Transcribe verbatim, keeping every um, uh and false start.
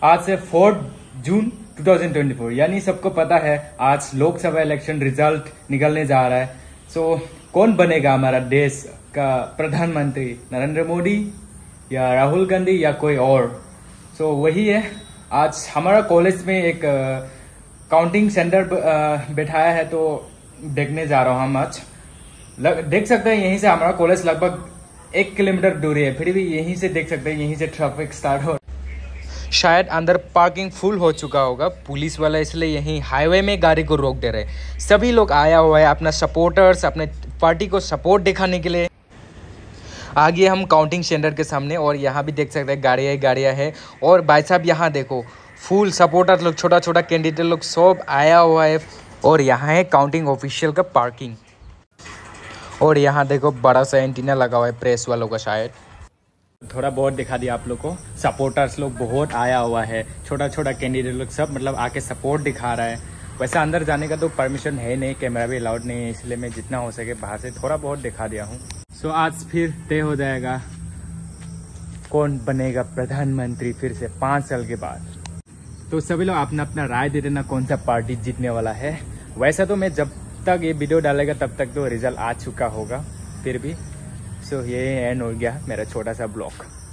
आज से fourth June दो हज़ार चौबीस, यानी सबको पता है आज लोकसभा इलेक्शन रिजल्ट निकलने जा रहा है। सो कौन बनेगा हमारा देश का प्रधानमंत्री, नरेंद्र मोदी या राहुल गांधी या कोई और। सो वही है, आज हमारा कॉलेज में एक काउंटिंग सेंटर बैठाया है, तो देखने जा रहा हूँ हम आज। देख सकते हैं यहीं से हमारा कॉलेज लगभग एक किलोमीटर दूरी है, फिर भी यहीं से देख सकते हैं, यहीं से ट्रैफिक स्टार्ट हो। शायद अंदर पार्किंग फुल हो चुका होगा पुलिस वाला, इसलिए यहीं हाईवे में गाड़ी को रोक दे रहे। सभी लोग आया हुआ है अपना सपोर्टर्स, अपने पार्टी को सपोर्ट दिखाने के लिए। आगे हम काउंटिंग सेंटर के सामने, और यहाँ भी देख सकते हैं गाड़ियाँ गाड़ियाँ है। और भाई साहब यहाँ देखो फुल सपोर्टर लोग, छोटा छोटा कैंडिडेट लोग सब आया हुआ है। और यहाँ है काउंटिंग ऑफिशियल का पार्किंग। और यहाँ देखो बड़ा सा एंटीना लगा हुआ है प्रेस वालों का। शायद थोड़ा बहुत दिखा दिया आप लोग को, सपोर्टर्स लोग बहुत आया हुआ है, छोटा छोटा कैंडिडेट लोग सब मतलब आके सपोर्ट दिखा रहा है। वैसे अंदर जाने का तो परमिशन है नहीं, कैमरा भी अलाउड नहीं है, इसलिए मैं जितना हो सके बाहर से थोड़ा बहुत दिखा दिया हूँ। सो आज फिर तय हो जाएगा कौन बनेगा प्रधानमंत्री फिर से पाँच साल के बाद। तो सभी लोग अपना अपना राय दे देना कौन सा पार्टी जीतने वाला है। वैसे तो मैं जब तक ये वीडियो डालेगा तब तक तो रिजल्ट आ चुका होगा, फिर भी सो ये एंड हो गया मेरा छोटा सा ब्लॉग।